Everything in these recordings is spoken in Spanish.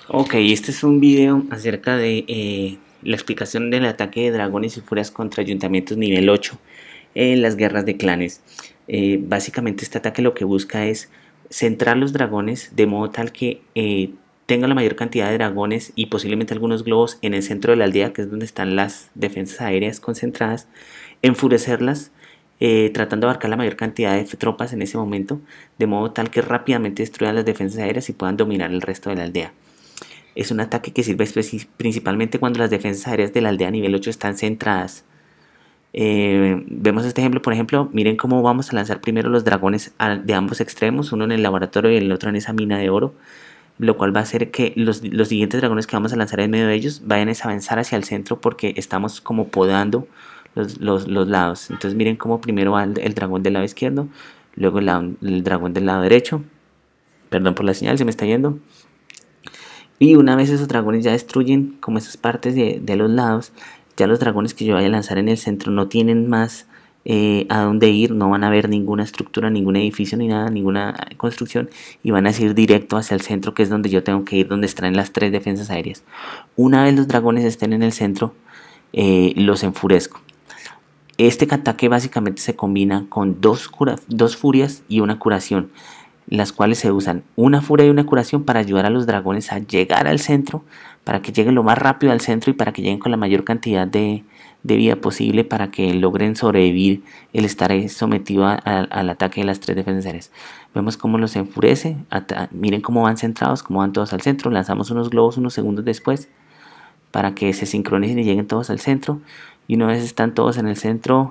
Ok, este es un video acerca de la explicación del ataque de dragones y furias contra ayuntamientos nivel 8 en las guerras de clanes. Básicamente este ataque lo que busca es centrar los dragones de modo tal que tenga la mayor cantidad de dragones y posiblemente algunos globos en el centro de la aldea, que es donde están las defensas aéreas concentradas, enfurecerlas, tratando de abarcar la mayor cantidad de tropas en ese momento, de modo tal que rápidamente destruyan las defensas aéreas y puedan dominar el resto de la aldea. Es un ataque que sirve principalmente cuando las defensas aéreas de la aldea nivel 8 están centradas. Vemos este ejemplo, por ejemplo, miren cómo vamos a lanzar primero los dragones de ambos extremos, uno en el laboratorio y el otro en esa mina de oro, lo cual va a hacer que los siguientes dragones que vamos a lanzar en medio de ellos vayan a avanzar hacia el centro porque estamos como podando los lados. Entonces miren cómo primero va el dragón del lado izquierdo, luego el dragón del lado derecho. Perdón por la señal, se me está yendo. Y una vez esos dragones ya destruyen como esas partes de los lados, ya los dragones que yo vaya a lanzar en el centro no tienen más a dónde ir, no van a ver ninguna estructura, ningún edificio ni nada, ninguna construcción y van a ir directo hacia el centro, que es donde yo tengo que ir, donde están las tres defensas aéreas. Una vez los dragones estén en el centro, los enfurezco. Este ataque básicamente se combina con dos furias y una curación, las cuales se usan una furia y una curación para ayudar a los dragones a llegar al centro, para que lleguen lo más rápido al centro y para que lleguen con la mayor cantidad de vida posible para que logren sobrevivir el estar sometido al ataque de las tres defensores. Vemos cómo los enfurece, miren cómo van centrados, cómo van todos al centro, lanzamos unos globos unos segundos después para que se sincronicen y lleguen todos al centro. Y una vez están todos en el centro,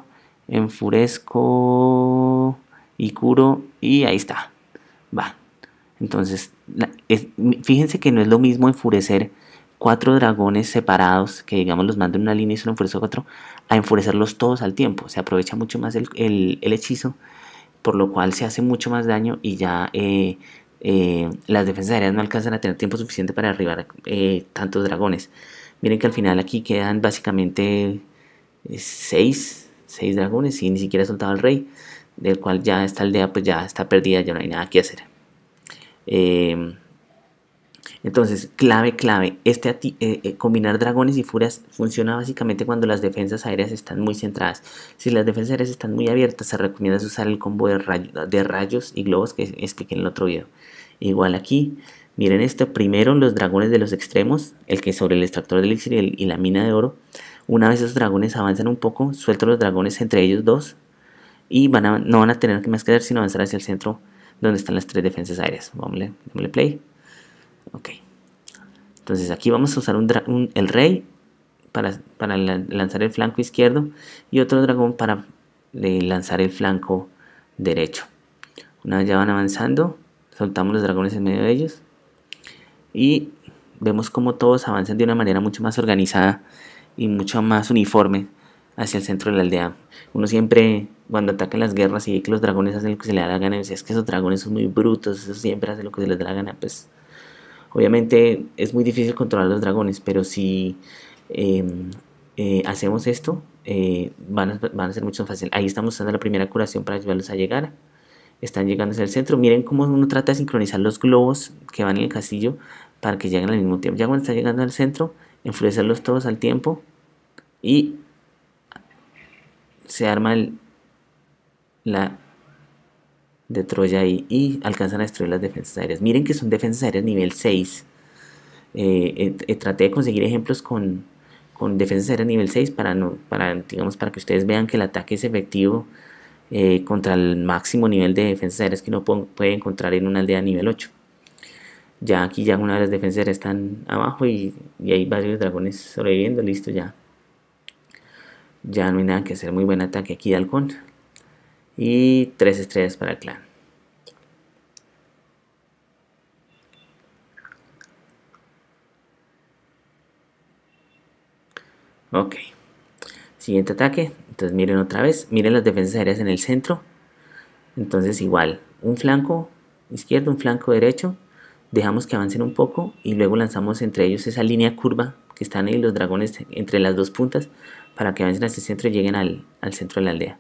enfurezco y curo y ahí está. Va. Entonces, fíjense que no es lo mismo enfurecer cuatro dragones separados, que digamos los mando en una línea y solo enfurezco cuatro, a enfurecerlos todos al tiempo. Se aprovecha mucho más el hechizo, por lo cual se hace mucho más daño y ya las defensas aéreas no alcanzan a tener tiempo suficiente para derribar tantos dragones. Miren que al final aquí quedan básicamente 6 dragones y ni siquiera he soltado al rey, del cual ya esta aldea pues ya está perdida, ya no hay nada que hacer. Entonces, clave, combinar dragones y furias funciona básicamente cuando las defensas aéreas están muy centradas. Si las defensas aéreas están muy abiertas, se recomienda usar el combo de rayos y globos que expliqué en el otro video. Igual aquí, miren esto, primero los dragones de los extremos, el que sobre el extractor de elixir y la mina de oro. Una vez esos dragones avanzan un poco, suelto los dragones entre ellos dos y no van a tener más que hacer sino avanzar hacia el centro donde están las tres defensas aéreas. Démosle play. Ok. Entonces aquí vamos a usar el rey para lanzar el flanco izquierdo y otro dragón para lanzar el flanco derecho. Una vez ya van avanzando, soltamos los dragones en medio de ellos y vemos como todos avanzan de una manera mucho más organizada y mucho más uniforme hacia el centro de la aldea. Uno siempre, cuando ataca las guerras y ve que los dragones hacen lo que se le da la gana, dice, es que esos dragones son muy brutos, esos siempre hacen lo que se les da la gana. Pues obviamente es muy difícil controlar los dragones, pero si hacemos esto, van a ser mucho más fácil. Ahí estamos usando la primera curación para ayudarlos a llegar. Están llegando hacia el centro. Miren cómo uno trata de sincronizar los globos que van en el castillo para que lleguen al mismo tiempo. Ya cuando está llegando al centro, enfurecerlos todos al tiempo y se arma la de Troya ahí y alcanzan a destruir las defensas aéreas. Miren que son defensas aéreas nivel 6. Traté de conseguir ejemplos con defensas aéreas nivel 6 digamos, para que ustedes vean que el ataque es efectivo contra el máximo nivel de defensas aéreas que uno puede encontrar en una aldea nivel 8. Ya aquí ya una de las defensas aéreas están abajo y hay varios dragones sobreviviendo. Listo, ya no hay nada que hacer. Muy buen ataque aquí de halcón y 3 estrellas para el clan. Ok, siguiente ataque. Entonces miren otra vez, miren las defensas aéreas en el centro. Entonces igual, un flanco izquierdo, un flanco derecho, dejamos que avancen un poco y luego lanzamos entre ellos esa línea curva que están ahí los dragones entre las dos puntas para que avancen hacia el centro y lleguen al centro de la aldea.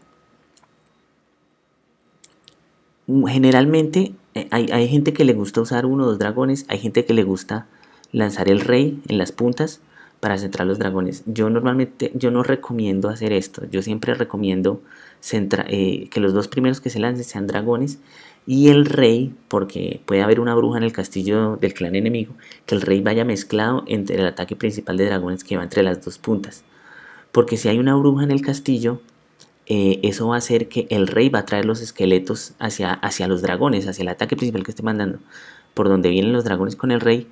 Generalmente hay gente que le gusta usar uno o dos dragones, hay gente que le gusta lanzar el rey en las puntas para centrar los dragones. Yo normalmente, yo no recomiendo hacer esto. Yo siempre recomiendo que los dos primeros que se lancen sean dragones y el rey, porque puede haber una bruja en el castillo del clan enemigo, que el rey vaya mezclado entre el ataque principal de dragones que va entre las dos puntas. Porque si hay una bruja en el castillo, eso va a hacer que el rey va a traer los esqueletos hacia los dragones, hacia el ataque principal que esté mandando, por donde vienen los dragones con el rey.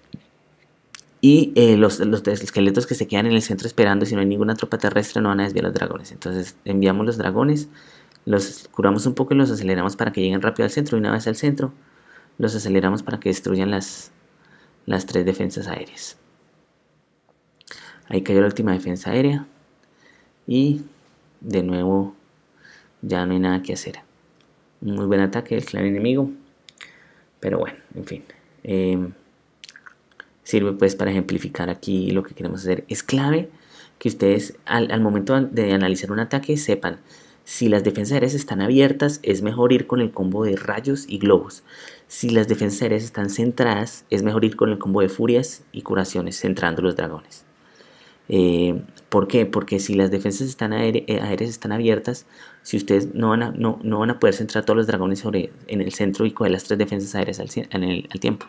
Y los esqueletos que se quedan en el centro esperando, si no hay ninguna tropa terrestre, no van a desviar los dragones. Entonces enviamos los dragones, los curamos un poco y los aceleramos para que lleguen rápido al centro. Y una vez al centro, los aceleramos para que destruyan las 3 defensas aéreas. Ahí cayó la última defensa aérea. Y de nuevo ya no hay nada que hacer. Muy buen ataque del clan enemigo. Pero bueno, en fin. Sirve pues para ejemplificar aquí lo que queremos hacer. Es clave que ustedes al momento de analizar un ataque sepan si las defensas aéreas están abiertas, es mejor ir con el combo de rayos y globos. Si las defensas aéreas están centradas, es mejor ir con el combo de furias y curaciones, centrando los dragones. ¿Por qué? Porque si las defensas aéreas están abiertas, si ustedes no van a poder centrar todos los dragones en el centro y coger las 3 defensas aéreas al tiempo.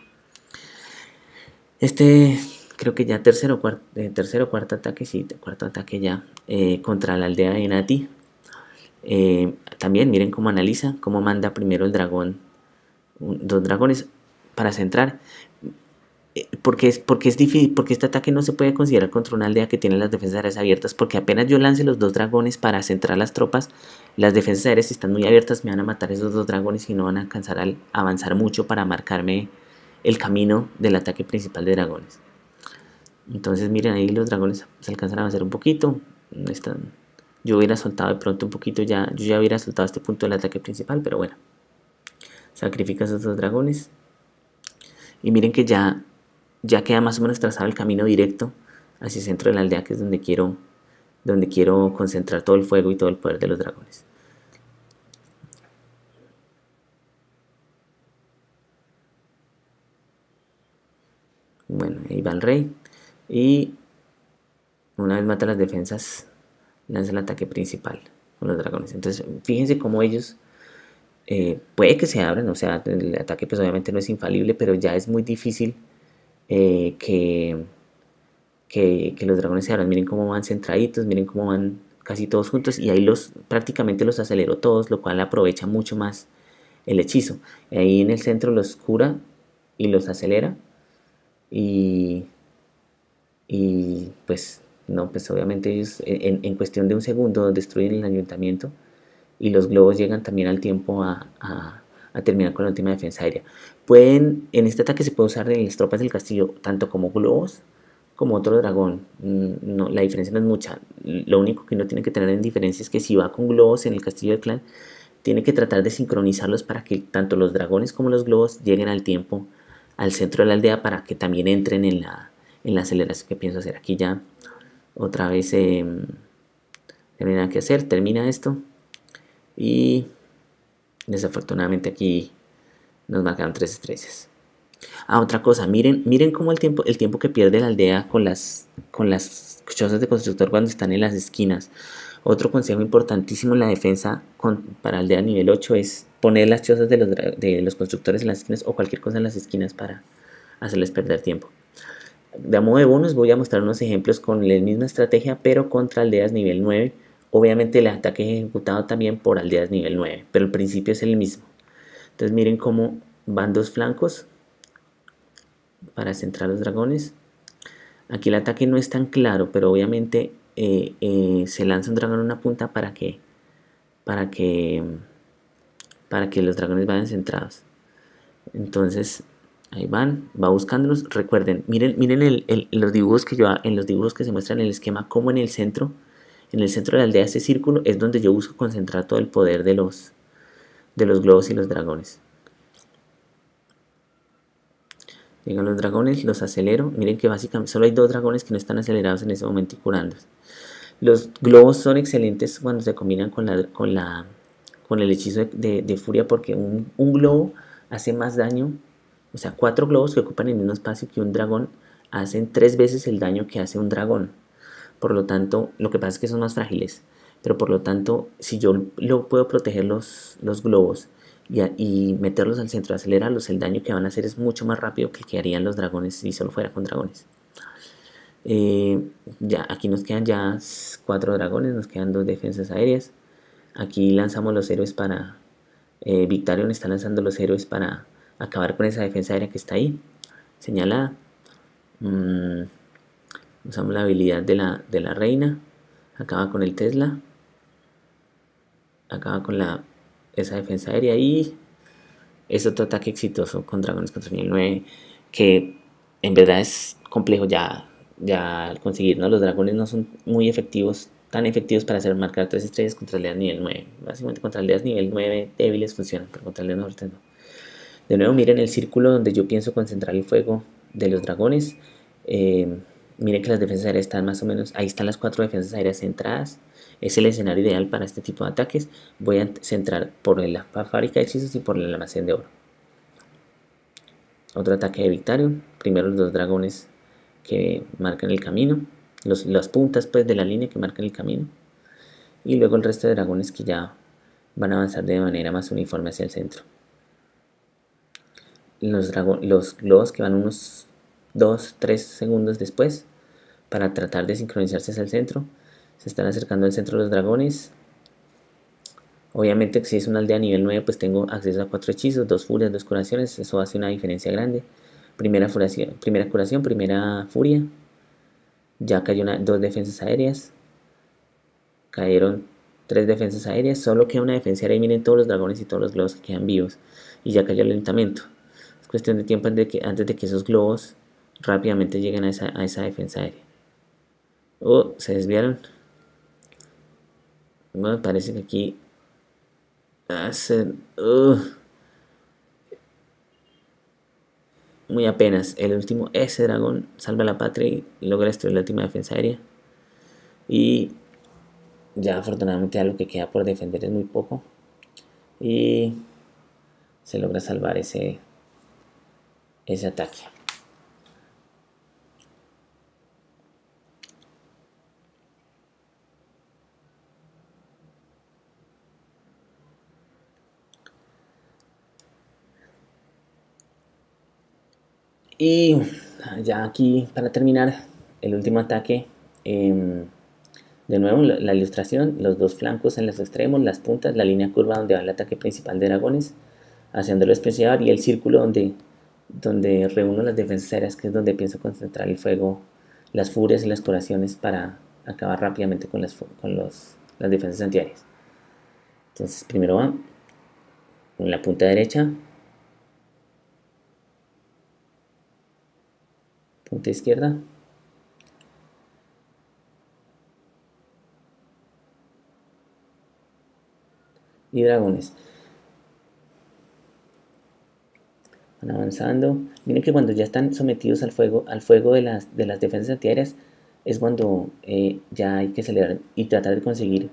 Creo que ya tercero o cuarto ataque, sí, cuarto ataque ya contra la aldea de Nati. También miren cómo analiza, cómo manda primero el dragón, 2 dragones para centrar. Porque es difícil, porque este ataque no se puede considerar contra una aldea que tiene las defensas aéreas abiertas, porque apenas yo lance los 2 dragones para centrar las tropas, las defensas aéreas, si están muy abiertas, me van a matar esos 2 dragones y no van a alcanzar a avanzar mucho para marcarme el camino del ataque principal de dragones. Entonces miren, ahí los dragones se alcanzan a avanzar un poquito. Yo hubiera soltado de pronto un poquito, yo ya hubiera soltado este punto del ataque principal, pero bueno. Sacrifica esos 2 dragones. Y miren que ya queda más o menos trazado el camino directo hacia el centro de la aldea, que es donde quiero concentrar todo el fuego y todo el poder de los dragones. Bueno, ahí va el rey. Y una vez mata las defensas, lanza el ataque principal con los dragones. Entonces, fíjense cómo ellos puede que se abran, o sea, el ataque pues obviamente no es infalible, pero ya es muy difícil que los dragones se abran. Miren cómo van centraditos, miren cómo van casi todos juntos y ahí prácticamente los aceleró todos, lo cual aprovecha mucho más el hechizo. Ahí en el centro los cura y los acelera y pues no, pues obviamente ellos en cuestión de un segundo destruyen el ayuntamiento y los globos llegan también al tiempo a terminar con la última defensa aérea. En este ataque se puede usar en las tropas del castillo tanto como globos como otro dragón. No, la diferencia no es mucha. Lo único que uno tiene que tener en diferencia es que si va con globos en el castillo del clan, tiene que tratar de sincronizarlos para que tanto los dragones como los globos lleguen al tiempo al centro de la aldea para que también entren en la aceleración que pienso hacer. Aquí ya otra vez no hay nada que hacer, termina esto y desafortunadamente aquí nos marcaron 3 estrellas. Otra cosa, miren cómo el tiempo que pierde la aldea con las chozas de constructor cuando están en las esquinas. Otro consejo importantísimo en la defensa para aldea nivel 8 es poner las chozas de los constructores en las esquinas o cualquier cosa en las esquinas para hacerles perder tiempo. De modo de bonus voy a mostrar unos ejemplos con la misma estrategia pero contra aldeas nivel 9. Obviamente el ataque es ejecutado también por aldeas nivel 9, pero el principio es el mismo. Entonces miren cómo van 2 flancos para centrar los dragones. Aquí el ataque no es tan claro, pero obviamente se lanza un dragón en una punta para que los dragones vayan centrados. Entonces ahí va buscándolos. Recuerden, miren los dibujos en los dibujos que se muestran en el esquema, como en el centro de la aldea, este círculo es donde yo busco concentrar todo el poder de los globos y los dragones. Llegan los dragones, los acelero. Miren que básicamente solo hay 2 dragones que no están acelerados en ese momento y curándose. Los globos son excelentes cuando se combinan con el hechizo de furia, porque un globo hace más daño O sea, 4 globos que ocupan el mismo espacio que un dragón hacen 3 veces el daño que hace un dragón. Por lo tanto, lo que pasa es que son más frágiles. Pero por lo tanto, si yo lo puedo proteger los globos y meterlos al centro, acelerarlos, el daño que van a hacer es mucho más rápido que el que harían los dragones si solo fuera con dragones. Ya, aquí nos quedan ya 4 dragones, nos quedan 2 defensas aéreas. Aquí lanzamos los héroes para... Victarion está lanzando los héroes para acabar con esa defensa aérea que está ahí, señalada. Usamos la habilidad de la reina, acaba con el Tesla, acaba con esa defensa aérea y es otro ataque exitoso con dragones contra nivel 9 que en verdad es complejo ya al conseguir, ¿no? Los dragones no son muy efectivos, tan efectivos para hacer marcar 3 estrellas contra aldeas nivel 9. Básicamente contra aldeas nivel 9 débiles funcionan, pero contra aldeas fuertes no. De nuevo miren el círculo donde yo pienso concentrar el fuego de los dragones. Miren que las defensas aéreas están más o menos, ahí están las 4 defensas aéreas centradas. Es el escenario ideal para este tipo de ataques. Voy a centrar por la fábrica de hechizos y por el almacén de oro. Otro ataque de Victarion. Primero los 2 dragones que marcan el camino. Las puntas pues de la línea que marcan el camino. Y luego el resto de dragones que ya van a avanzar de manera más uniforme hacia el centro. Los globos que van unos 2-3 segundos después para tratar de sincronizarse hacia el centro. Se están acercando al centro los dragones. Obviamente si es una aldea nivel 9 pues tengo acceso a 4 hechizos, 2 furias, 2 curaciones. Eso hace una diferencia grande. Primera curación, primera furia. Ya cayó 2 defensas aéreas. Cayeron 3 defensas aéreas. Solo queda una defensa aérea y miren todos los dragones y todos los globos que quedan vivos. Y ya cayó el alentamiento. Es cuestión de tiempo antes de que esos globos rápidamente lleguen a esa defensa aérea. Oh, se desviaron. Bueno, parece que aquí hacen... muy apenas. El último, ese dragón salva a la patria y logra destruir la última defensa aérea. Y ya afortunadamente ya lo que queda por defender es muy poco. Y se logra salvar ese ataque. Y ya aquí para terminar el último ataque, de nuevo la ilustración, los 2 flancos en los extremos, las puntas, la línea curva donde va el ataque principal de dragones, haciéndolo especial y el círculo donde reúno las defensas aéreas, que es donde pienso concentrar el fuego, las furias y las curaciones para acabar rápidamente con las defensas antiaéreas. Entonces primero va en la punta derecha, punta izquierda, y dragones. Van avanzando. Miren que cuando ya están sometidos al fuego de las defensas antiaéreas, es cuando ya hay que acelerar y tratar de conseguir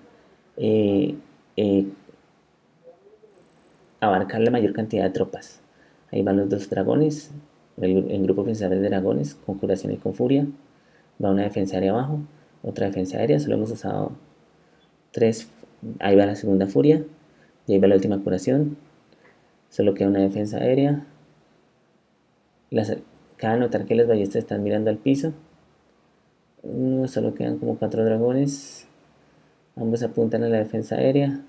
abarcar la mayor cantidad de tropas. Ahí van los 2 dragones, el grupo principal de dragones con curación y con furia. Va una defensa aérea abajo, otra defensa aérea, solo hemos usado 3. Ahí va la segunda furia y ahí va la última curación. Solo queda una defensa aérea. Cabe notar que las ballestas están mirando al piso. Solo quedan como 4 dragones. Ambos apuntan a la defensa aérea.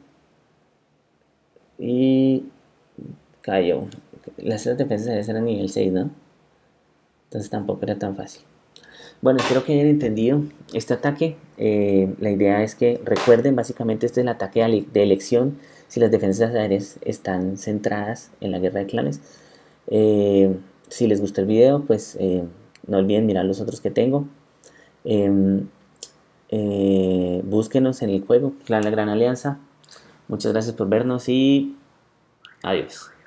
Y cayó. Las defensas aéreas eran nivel 6, ¿no? Entonces tampoco era tan fácil. Bueno, espero que hayan entendido este ataque. La idea es que recuerden, básicamente este es el ataque de elección si las defensas aéreas están centradas en la guerra de clanes. Si les gustó el video, pues no olviden mirar los otros que tengo. Búsquenos en el juego, Clan La Gran Alianza. Muchas gracias por vernos y adiós.